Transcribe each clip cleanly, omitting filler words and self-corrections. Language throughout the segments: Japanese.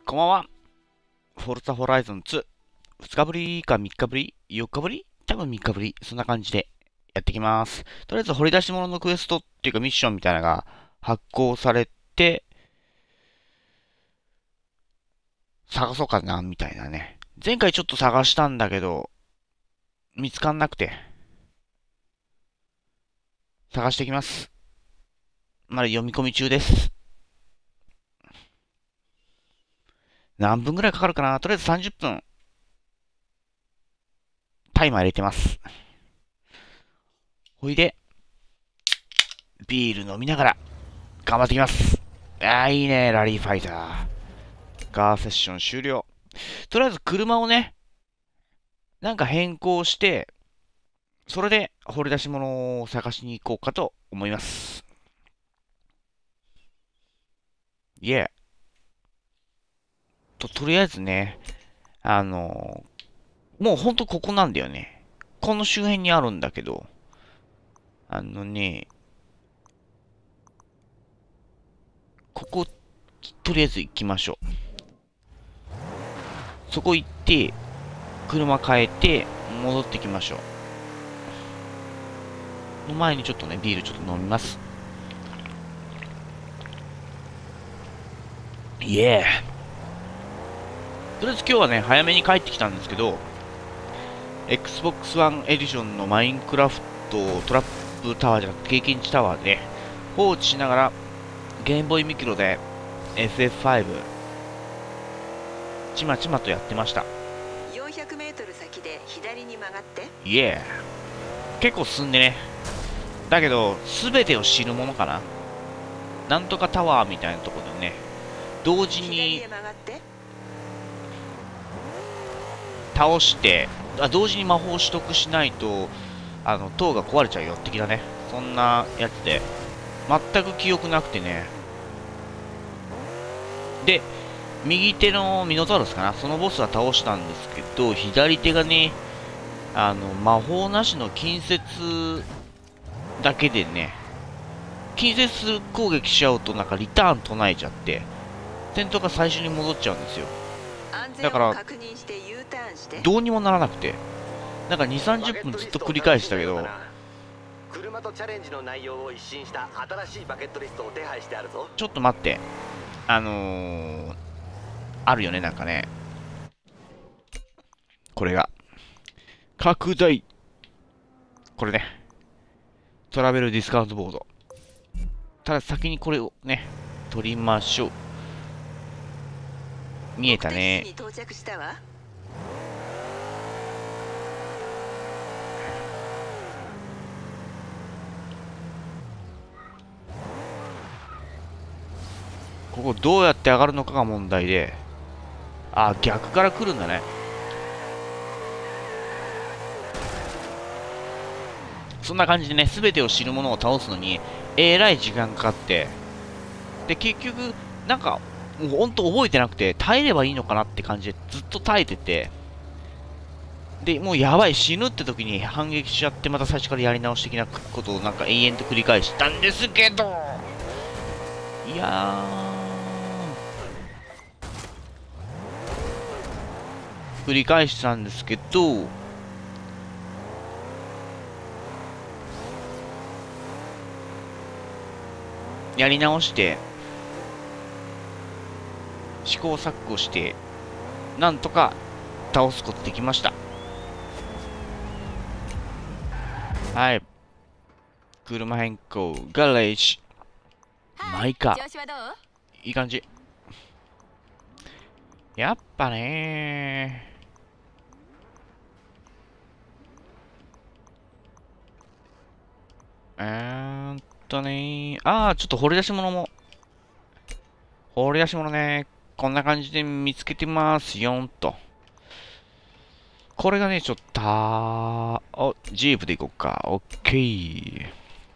こんばんは。フォルツァホライゾン2。2日ぶりか3日ぶり ?4 日ぶり多分3日ぶり。そんな感じでやってきます。とりあえず掘り出し物のクエストっていうかミッションみたいなのが発行されて、探そうかな、みたいなね。前回ちょっと探したんだけど、見つかんなくて、探してきます。まだ読み込み中です。何分ぐらいかかるかな。とりあえず30分。タイマー入れてます。ほいで、ビール飲みながら、頑張ってきます。いいね、ラリーファイター。カーセッション終了。とりあえず車をね、なんか変更して、それで掘り出し物を探しに行こうかと思います。いえ、とりあえずね、もうほんとここなんだよね。この周辺にあるんだけど、あのね、ここ、とりあえず行きましょう。そこ行って、車変えて、戻ってきましょう。の前にちょっとね、ビールちょっと飲みます。いえ。とりあえず今日はね、早めに帰ってきたんですけど、Xbox One エディションのマインクラフトトラップタワーじゃなくて経験値タワーで放置しながらゲームボーイミクロで FF5 ちまちまとやってました。 400メートル先で左に曲がって。 イエー。結構進んでね。だけど全てを知るものかな。なんとかタワーみたいなところでね、同時に倒して同時に魔法を取得しないと塔が壊れちゃうよ的だね。そんなやつで全く記憶なくてね。で、右手のミノタウロスかな、そのボスは倒したんですけど、左手がね、魔法なしの近接だけでね、近接攻撃しちゃうとなんかリターン唱えちゃって、戦闘が最初に戻っちゃうんですよ。だから、どうにもならなくて、なんか2、30分ずっと繰り返したけど、 車とチャレンジの内容を一新した新しいバケットリストを手配してあるぞ。 ちょっと待って。あるよね、なんかね。これが。拡大。これね。トラベルディスカウントボード。ただ先にこれをね、取りましょう。見えたね。ここどうやって上がるのかが問題で。逆から来るんだね。そんな感じでね、すべてを知る者を倒すのに、えらい時間かかって、で、結局、なんか、もうほんと覚えてなくて、耐えればいいのかなって感じでずっと耐えてて、で、もうやばい、死ぬって時に反撃しちゃって、また最初からやり直し的なことをなんか延々と繰り返したんですけど、いや繰り返したんですけど、やり直して、試行錯誤して、なんとか倒すことできました。はい。車変更、ガレージ。マイカー。いい感じ。やっぱねちょっと掘り出し物も。掘り出し物ね、こんな感じで見つけてますよんと。これがね、ちょっとジープで行こうか。オッケー。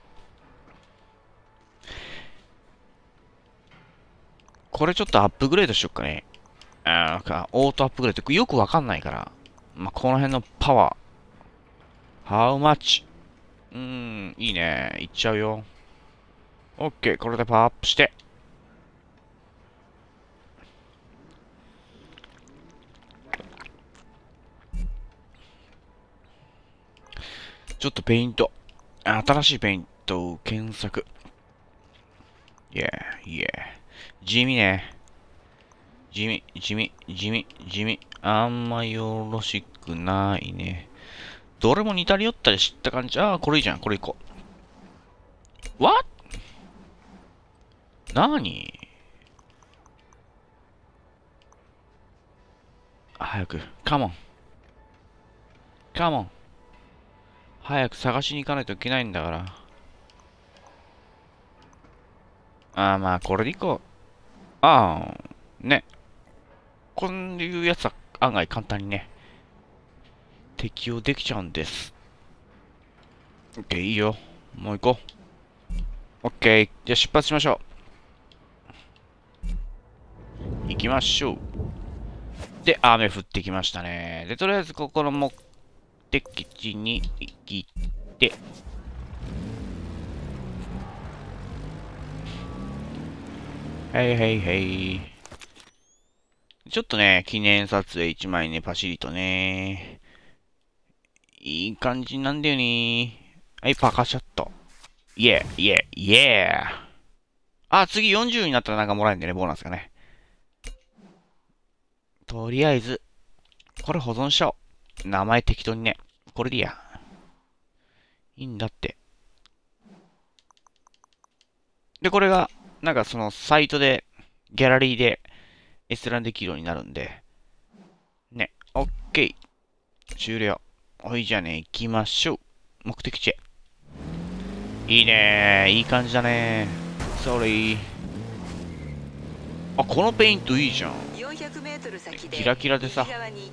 これちょっとアップグレードしよっかね。オートアップグレード。よくわかんないから。まあ、この辺のパワー。How much? いいね。いっちゃうよ。オッケー。これでパワーアップして。 ちょっとペイント。新しいペイントを検索。いや、いや。地味ね。地味。あんまよろしくないね。どれも似たり寄ったりした感じ。ああ、これいいじゃん。これいこう。What? 何？早く。カモン。早く探しに行かないといけないんだから。まあ、これでいこう。ね。こういうやつは案外簡単にね、適用できちゃうんです。OK、いいよ。もう行こう。OK、じゃあ出発しましょう。行きましょう。で、雨降ってきましたね。で、とりあえずここの目的地に行って、へい。ちょっとね、記念撮影1枚ね、パシリとね。いい感じなんだよね。はい、パカシャット。イェー。次40になったらなんかもらえるんだよね、ボーナスがね。とりあえず、これ保存しちゃおう。名前適当にね。これでいいや。いいんだって。で、これが、なんかそのサイトで、ギャラリーで閲覧できるようになるんで。ね。オッケー。終了。ほいじゃあね、行きましょう。目的地へ。いいねー。いい感じだねー。Sorry。このペイントいいじゃん。 400メートル先でキラキラでさ。 右側に行って。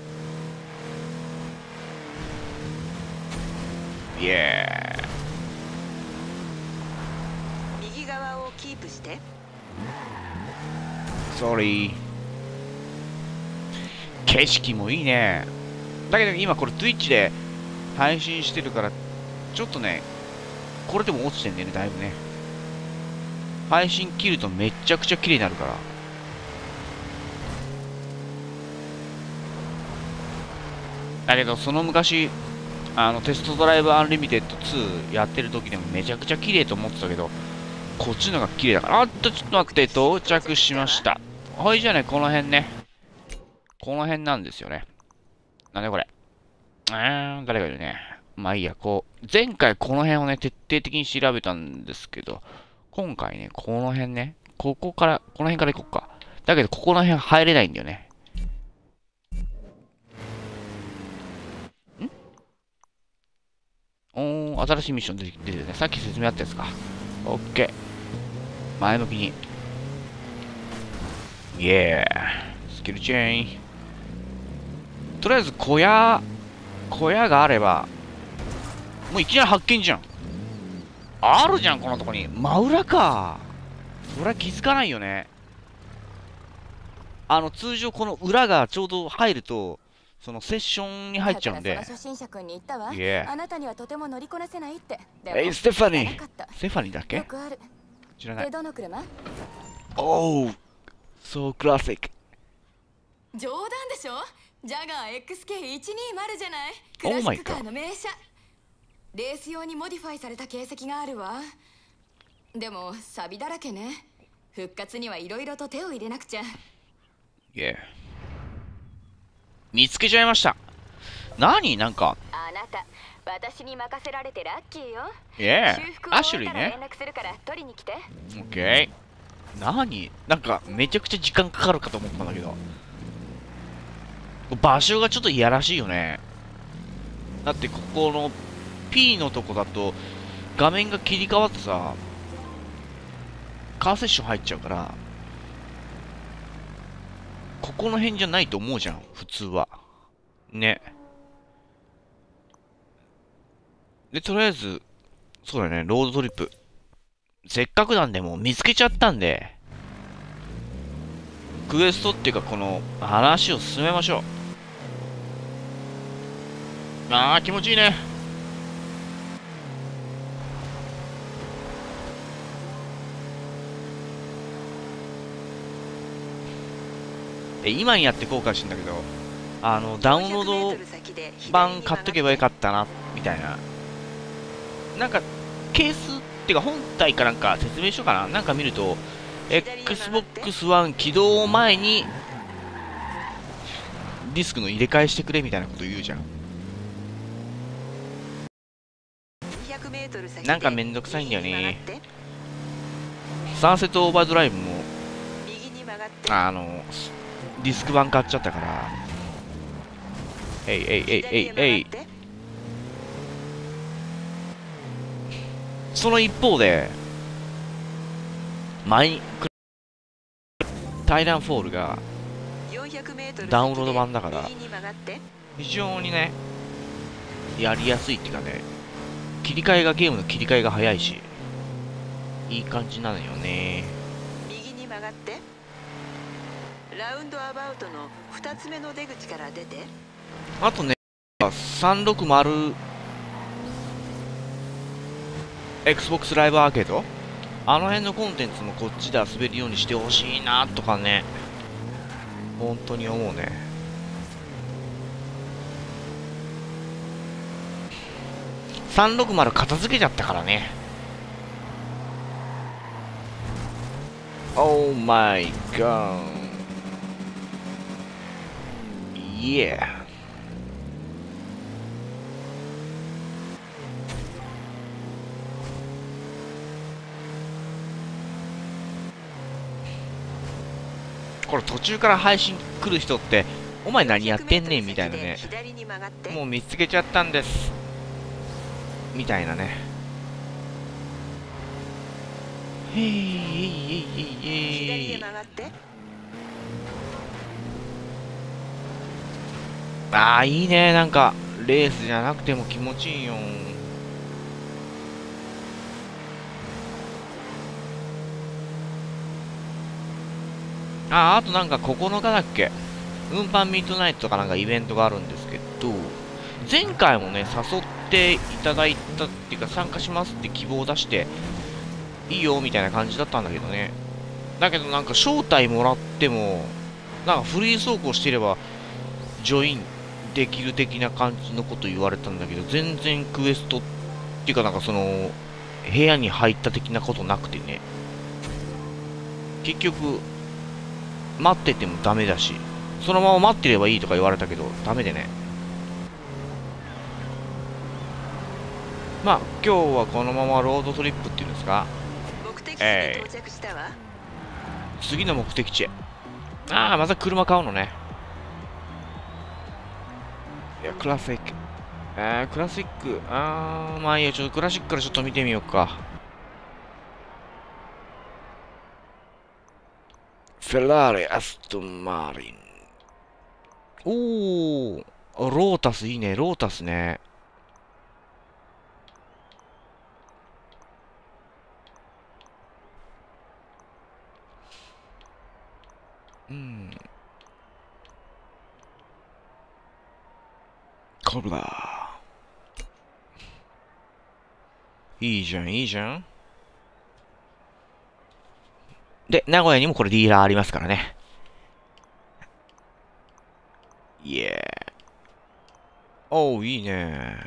イエー。 右側をキープして。 Sorry。景色もいいね。だけど今これ Twitch で配信してるから、ちょっとね、これでも落ちてんだよね、だいぶね。配信切るとめっちゃくちゃ綺麗になるから。だけどその昔、テストドライブアンリミテッド2やってる時でもめちゃくちゃ綺麗と思ってたけど、こっちのが綺麗だから。ちょっと待って、到着しました。ほいじゃあね、この辺ね。この辺なんですよね。なんでこれ。誰がいるね。まあいいや、前回この辺をね、徹底的に調べたんですけど、今回ね、この辺ね、この辺から行こうか。だけど、ここの辺入れないんだよね。新しいミッション出てるね。さっき説明あったやつか。オッケー。前向きに。イエー。スキルチェーン。とりあえず小屋があれば、もういきなり発見じゃん。あるじゃん、このとこに。真裏か。そりゃ気づかないよね。通常この裏がちょうど入ると、そのセッションに入っちゃうんで。 初心者君に言ったわ。 Yeah. あなたにはとても乗りこなせないって。 ステファニー。ステファニーだっけ？ よくある。 知らない。 で、どの車？ So classic。 冗談でしょ？ジャガー XK120 じゃない。クラシックカーの名車。レース用にモディファイされた形跡があるわ。でも錆だらけね。復活にはいろいろと手を入れなくちゃ。 Yeah。見つけちゃいました。なんか。 あなた、私に任せられてラッキーよ。 Yeah。アシュリーね。 連絡するから取りに来て。 OK。なんかめちゃくちゃ時間かかるかと思ったんだけど。場所がちょっといやらしいよね。だってここの P のとこだと画面が切り替わってさ、カーセッション入っちゃうから、ここの辺じゃないと思うじゃん、普通は。ね。で、とりあえず、そうだね、ロードトリップ。せっかくなんでもう見つけちゃったんで、クエストっていうかこの話を進めましょう。気持ちいいね。今にやって後悔してんだけど、 ダウンロード版買っとけばよかったな、みたいな。なんか、ケースっていうか本体かなんか説明書かななんか見ると、Xbox One 起動前にディスクの入れ替えしてくれみたいなこと言うじゃん。なんかめんどくさいんだよね。サンセットオーバードライブもディスク版買っちゃったから。その一方でタイタンフォールがダウンロード版だから非常にねやりやすいっていうかね、ゲームの切り替えが早いしいい感じなのよね。 右に曲がって、ラウンドアバウトの2つ目の出口から出て。 あとね、360 Xbox ライブアーケード、あの辺のコンテンツもこっちで遊べるようにしてほしいなとかね、本当に思うね。360片付けちゃったからね。Oh my god. Yeah. これ途中から配信来る人ってお前何やってんねんみたいなね、もう見つけちゃったんですみたいなね。へいああいいね、なんかレースじゃなくても気持ちいいよ。あとなんか9日だっけ、運搬ミッドナイトとかなんかイベントがあるんですけど、前回もね誘っていただいたっていうか参加しますって希望を出していいよみたいな感じだったんだけどね。だけどなんか招待もらってもなんかフリー走行してればジョインできる的な感じのこと言われたんだけど、全然クエストっていうかなんかその部屋に入った的なことなくてね、結局待っててもダメだし、そのまま待ってればいいとか言われたけどダメでね。まあ今日はこのままロードトリップっていうんですか、次の目的地へ。また車買うのね。いやクラシッククラシックまあいいや、ちょっとクラシックからちょっと見てみようか。フェラーレ、アストンマーリン。おー、ロータスいいね、ロータスね。コブラー。いいじゃん、いいじゃん。で、名古屋にもこれディーラーありますからね。イエー。おー、いいね。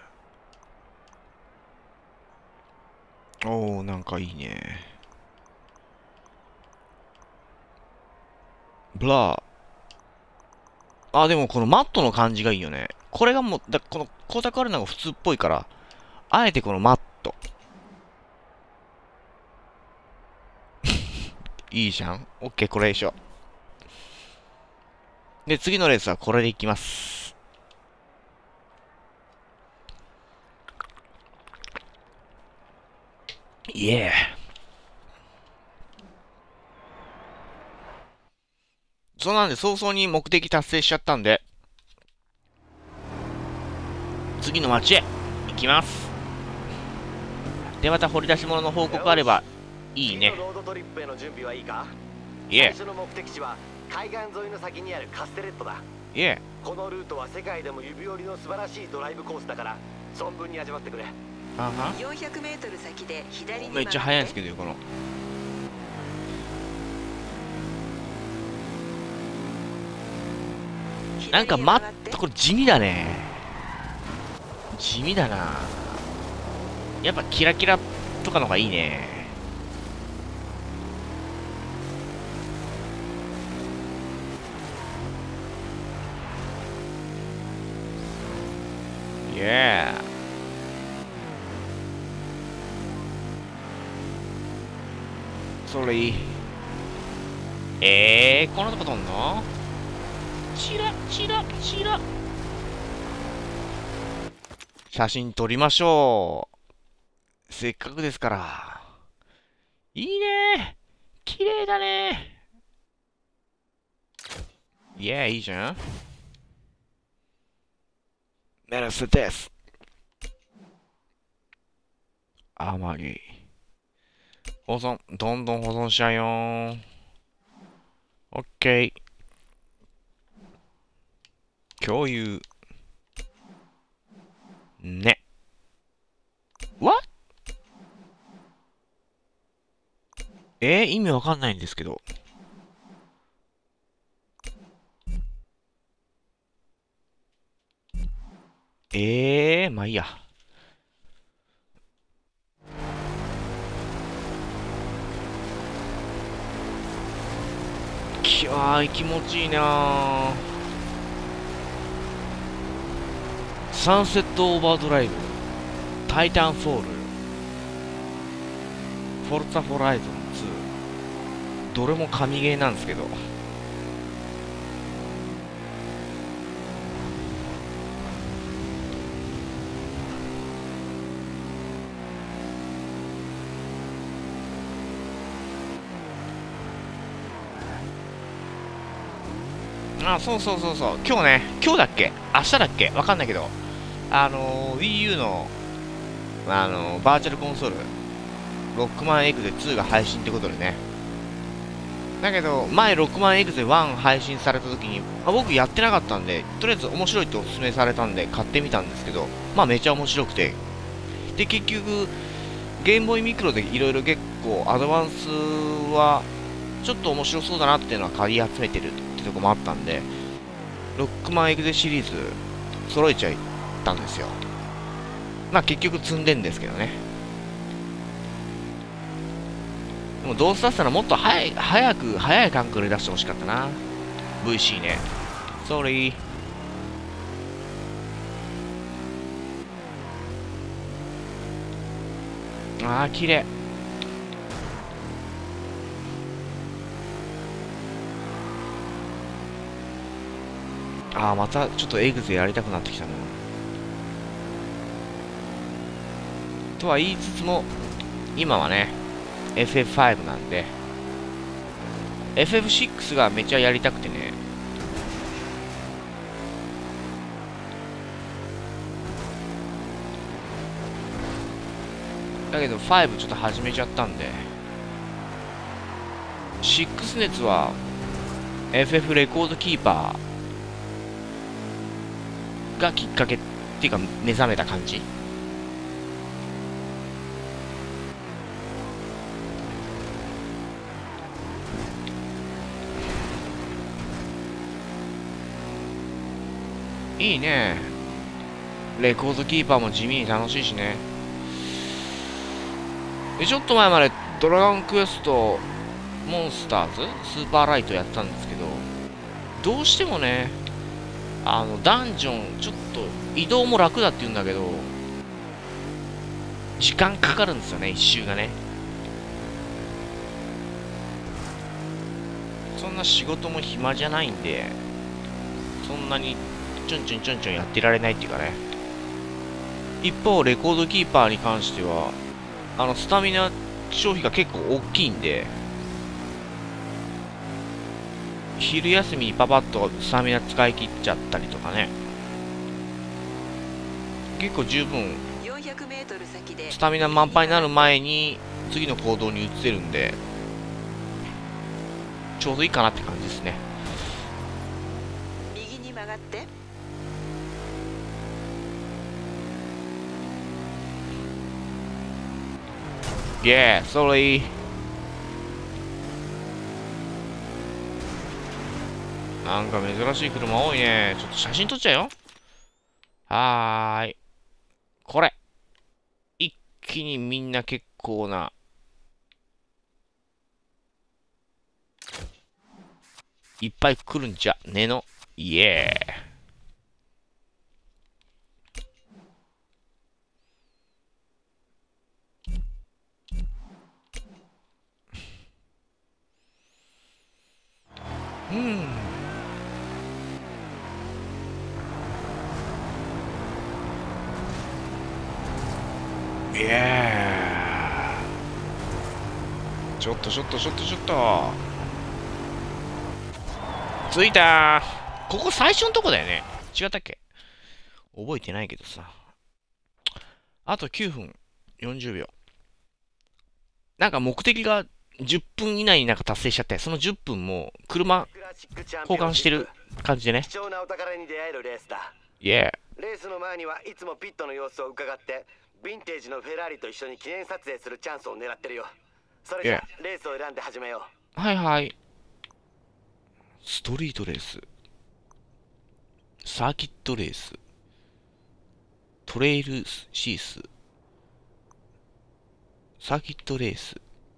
おー、なんかいいね。ブラー。でもこのマットの感じがいいよね。これがもう、この光沢あるのが普通っぽいから、あえてこのマット。いいじゃん。オッケー、これでしょ。で、次のレースはこれでいきます。イエー。そうなんで、早々に目的達成しちゃったんで、次の街へ行きます。で、また掘り出し物の報告あればいいね。 ロードトリップへの準備はいいか？ いえ。 最初の目的地は海岸沿いの先にあるカステレットだ。 いえ。 このルートは世界でも指折りの素晴らしいドライブコースだから存分に味わってくれ。 400メートル先で左にめっちゃ速いんですけど、このなんかこれ地味だね。地味だな。やっぱキラキラとかの方がいいね。イエー。それいい。こんなとこ飛んの？チラチラチラ。写真撮りましょう。せっかくですから。いいね。綺麗だね。いや、いいじゃん。メルセデス。あまり。保存、どんどん保存しちゃうよー。オッケー。共有。ね。What？ 意味わかんないんですけど。まあいいや。気持ちいいなー。サンセットオーバードライブ、タイタンフォール、フォルツァホライゾン2、どれも神ゲーなんですけど。そうそうそうそう。今日だっけ明日だっけわかんないけど、Wii U の、バーチャルコンソール、ロックマンエグゼ2が配信ってことでね。だけど、前ロックマンエグゼ1配信された時に、僕やってなかったんで、とりあえず面白いってお勧めされたんで買ってみたんですけど、めちゃ面白くて。で、結局、ゲームボーイミクロでいろいろ結構アドバンスは、ちょっと面白そうだなっていうのは買い集めてるってとこもあったんで、ロックマンエグゼシリーズ揃えちゃったんですよ。結局積んでんですけどね。でもどうせだったらもっと早い感覚で出してほしかったな。VC ね。Sorry。綺麗。またちょっとエグゼやりたくなってきたな。とは言いつつも、今はね、FF5 なんで、FF6 がめちゃやりたくてね。だけど5ちょっと始めちゃったんで、6熱は FF レコードキーパーがきっかけっていうか目覚めた感じ。いいね。レコードキーパーも地味に楽しいしね。で、ちょっと前までドラゴンクエストモンスターズスーパーライトやったんですけど、どうしてもね、ダンジョン、ちょっと移動も楽だって言うんだけど、時間かかるんですよね、一周がね。そんな仕事も暇じゃないんで、そんなにちょんちょんやってられないっていうかね。一方、レコードキーパーに関しては、スタミナ消費が結構大きいんで、昼休みにパパッとスタミナ使い切っちゃったりとかね。結構十分、スタミナ満杯になる前に次の行動に移せるんで、ちょうどいいかなって感じですね。 右に曲がって。 Yeah, sorry. なんか珍しい車多いね。ちょっと写真撮っちゃうよ。はーい。これ。一気にみんな結構な。いっぱい来るんじゃねの。イエー。うん。いやー。ちょっと。着いたー。ここ最初のとこだよね。違ったっけ？覚えてないけどさ。あと9分40秒。なんか目的が10分以内になんか達成しちゃって、その10分も車交換してる感じでね。 貴重なお宝に出会えるレースだ。 イエレースの前にはいつもピットの様子を伺って、ヴィンテージのフェラーリと一緒に記念撮影するチャンスを狙ってるよ。それじゃレースを選んで始めよー。はいはい。ストリートレース。サーキットレース。トレイルシース。サーキットレース。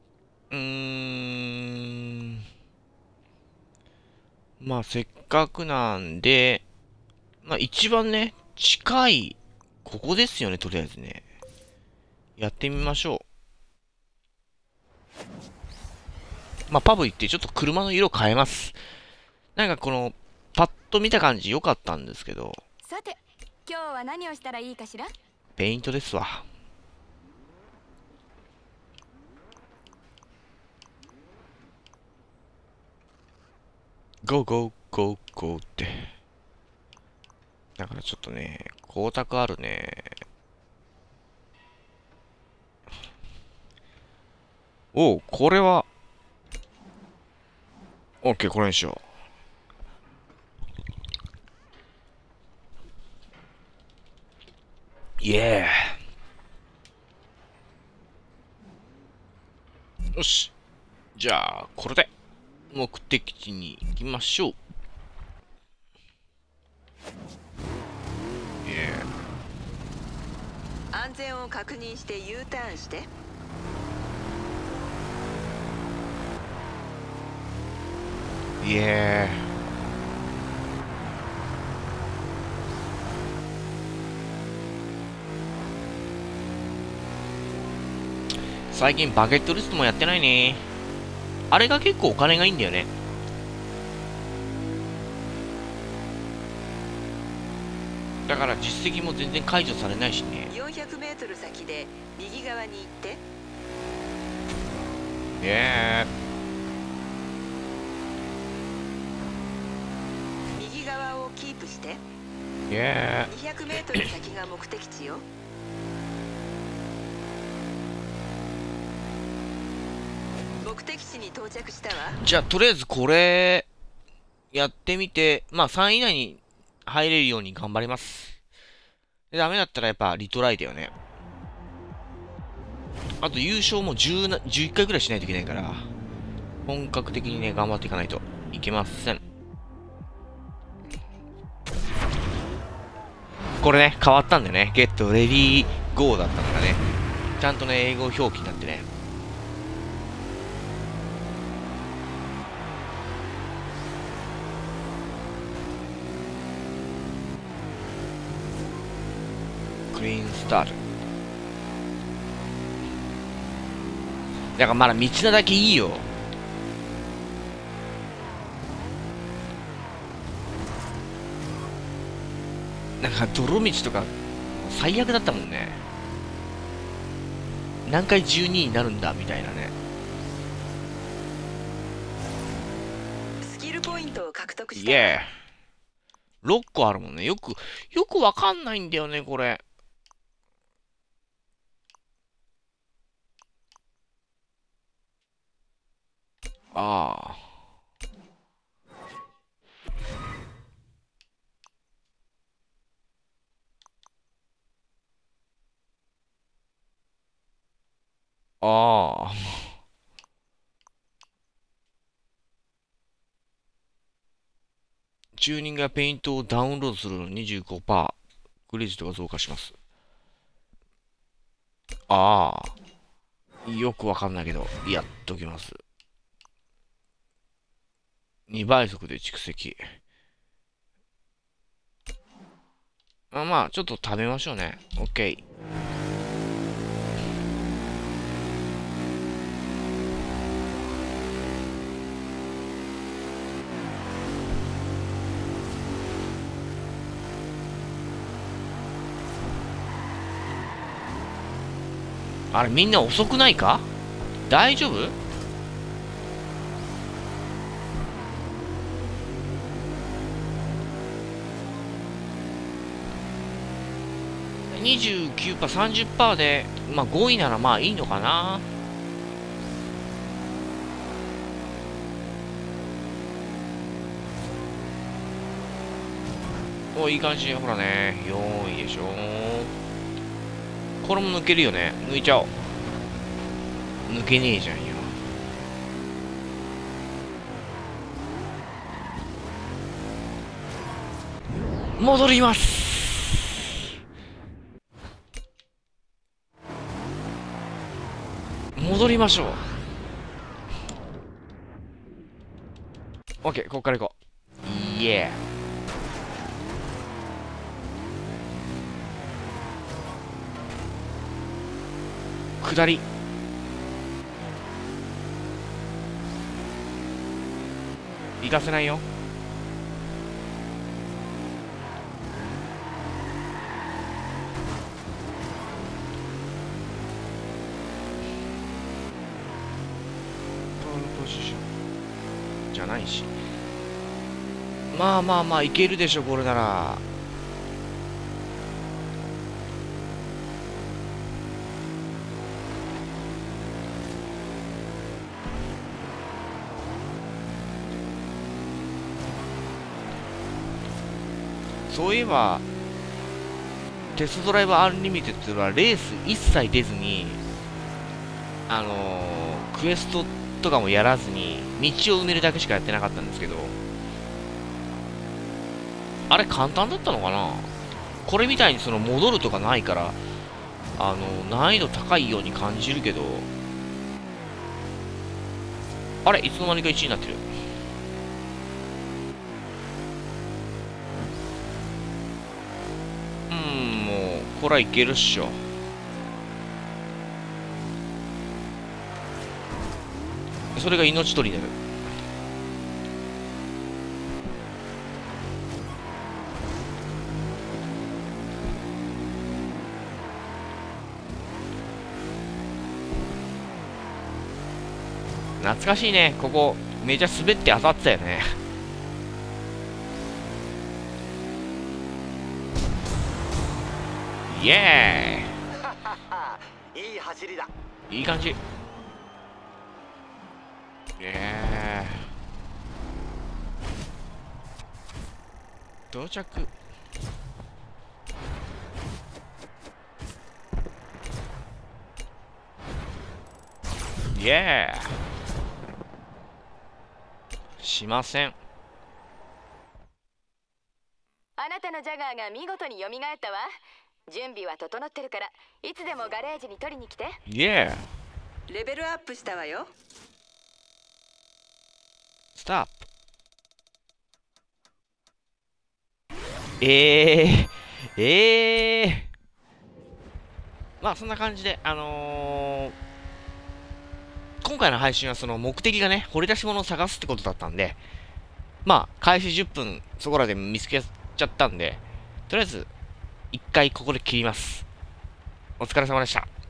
まあ、せっかくなんで、まあ、一番ね、近い、ここですよね、とりあえずね。やってみましょう。まあ、パブ行ってちょっと車の色変えます。なんかこの、パッと見た感じ良かったんですけど。 さて、今日は何をしたらいいかしら？ ペイントですわ。ゴーゴーゴーゴーって。だからちょっとね、光沢あるね。おう、これは。オッケー、これにしよう。イエー。よし。じゃあ、これで、目的地に行きましょう。イエ安全を確認して U ターンして。 ー。イエー。最近バケットリストもやってないね。あれが結構お金がいいんだよね。だから実績も全然解除されないしね。 400メートル先で右側に行って。右側をキープして。200メートル先が目的地よ。目的地に到着したわ。 じゃあ、とりあえずこれ、やってみて、まあ3位以内に入れるように頑張ります。で、ダメだったらやっぱリトライだよね。あと優勝も11回ぐらいしないといけないから、本格的にね、頑張っていかないといけません。これね、変わったんだよね。ゲットレディーゴーだったのがね。ちゃんとね、英語表記になってね。クリーンスタート。だからまだ道なだけいいよ。なんか泥道とか最悪だったもんね。何回12になるんだみたいなね。 スキルポイントを獲得した。 イエー。6個あるもんね。よくわかんないんだよね、これ。ああ。ああ。 チューニングやペイントをダウンロードするの 25%。クレジットが増加します。ああ。よくわかんないけど、やっときます。2倍速で蓄積。まあ、ちょっと食べましょうね。OK。あれ、みんな遅くないか？大丈夫？29%、30% で、まあ5位ならまあいいのかな。お、いい感じ。ほらね、4位でしょ。これも抜けるよね。抜いちゃおう。抜けねえじゃんよ。戻ります。戻りましょう。OK、こっから行こう。イエー。下り。行かせないよ。ポジションじゃないし。まあまあまあ、いけるでしょ、これなら。そういえば、テストドライブアンリミテッドはレース一切出ずに、クエストとかもやらずに、道を埋めるだけしかやってなかったんですけど、あれ簡単だったのかな？これみたいにその戻るとかないから、難易度高いように感じるけど、あれいつの間にか1位になってる。もう、これはいけるっしょ。それが命取りになる。懐かしいね。ここ、めちゃ滑って当たってたよね。イエーイ。いい走りだ。 いい感じ。到着。イエーしません。 あなたのジャガーが見事に蘇ったわ。準備は整ってるからいつでもガレージに取りに来て。 イエー。レベルアップしたわよ。 ストップ。まあそんな感じで今回の配信はその目的がね、掘り出し物を探すってことだったんで、まあ開始10分そこらで見つけちゃったんで、とりあえず一回ここで切ります。お疲れ様でした。